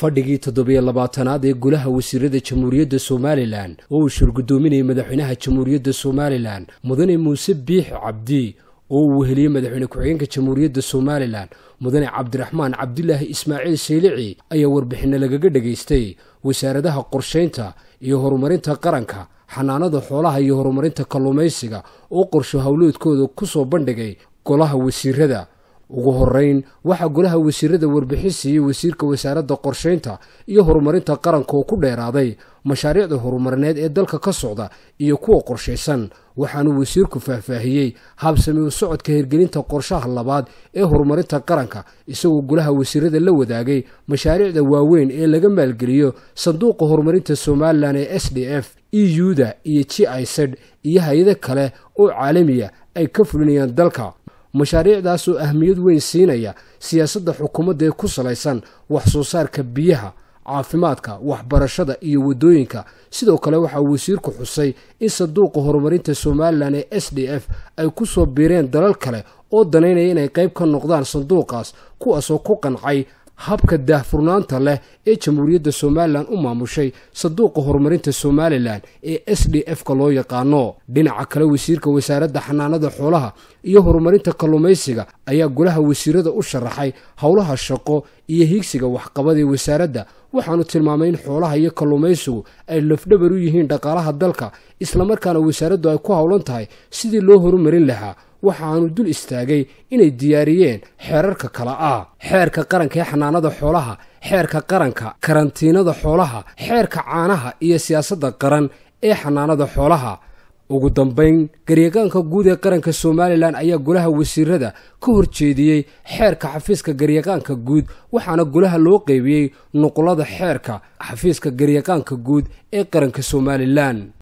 fadhigii 7-aad ee golaha wasiirada Jamhuuriyadda Somaliland oo uu shirgudoominayay madaxweynaha Jamhuuriyadda Somaliland Mudane Muuse Biix Cabdi oo uu heliyay madaxweyne ku-xigeenka Jamhuuriyadda Somaliland Mudane Cabdiraxmaan Cabdilaahi Ismaaciil Saylici ayaa warbixin lagaga dhageystay wasaaradaha qorsheynta iyo horumarinta qaranka xanaanada xoolaha iyo horumarinta kalluumaysiga oo qorsho hawleedkooda ku soo bandhigay golaha wasiirada. ugu horeyn waxa golaha wasiirada warbixin siiyay wasiirka wasaaradda qorsheynta iyo horumarinta qaranka oo ku dheeraaday mashaariicda horumarineed ee dalka ka socda iyo kuwa qorsheysan. waxaanu wasiirku faahfaahiyay habsami u socodka hirgelinta qorshaha labaad ee horumarinta qaranka isagoo golaha wasiirada la wadaagay mashaariicda waaweyn ee laga maalgeliyo sanduuqa horumarinta Somaliland ee SDF EU-da iyo GIZ iyo hay'ado kale oo caalami ah ay ka fulinayaan dalka. mashaariicdaas oo ahmiyad weyn siinaya siyaasadda xukuumadda ee ku salaysan wax soo saarka biyaha, caafimaadka, waxbarashada iyo wadooyinka. sidoo kale waxa wasiirku xusay in sanduuqa horumarinta Somaliland ee SDF ay ku soo biireen dalal kale oo daneynaya inay qayb ka noqdaan sanduuqaas, kuwaas oo ku qancay habka daahfurnaanta leh ee Jamhuuriyadda Somaliland u maamushay sanduuqa horumarinta Somaliland ee SDF-ka loo yaqaano. dhinaca kale wasiirka wasaaradda xanaanada xoolaha iyo horumarinta kalluumaysiga ayaa golaha wasiirada u sharaxay howlaha shaqo iyo higsiga waxqabad ee wasaaradda. waxaanu tilmaamay in xoolaha iyo kalluumaysigu ay lafdhabar u yihiin dhaqaalaha dalka, isla markaana wasaaraddu ay ku howlan tahay sidii loo horumarin lahaa. waxaanu dul istaagay inay diyaariyeen xeerarka kala ah: xeerka qaranka ee xanaanada xoolaha, xeerka qaranka karantiinada xoolaha, xeerka caanaha iyo siyaasadda qaran ee xanaanada xoolaha. ugu dambeyn garyaqaanka guud ee qaranka Somaliland ayaa golaha wasiirada ka horjeediyay xeerka xafiiska garyaqaanka guud, waxaana golaha loo qaybiyay nuqulada xeerka xafiiska garyaqaanka guud ee qaranka Somaliland.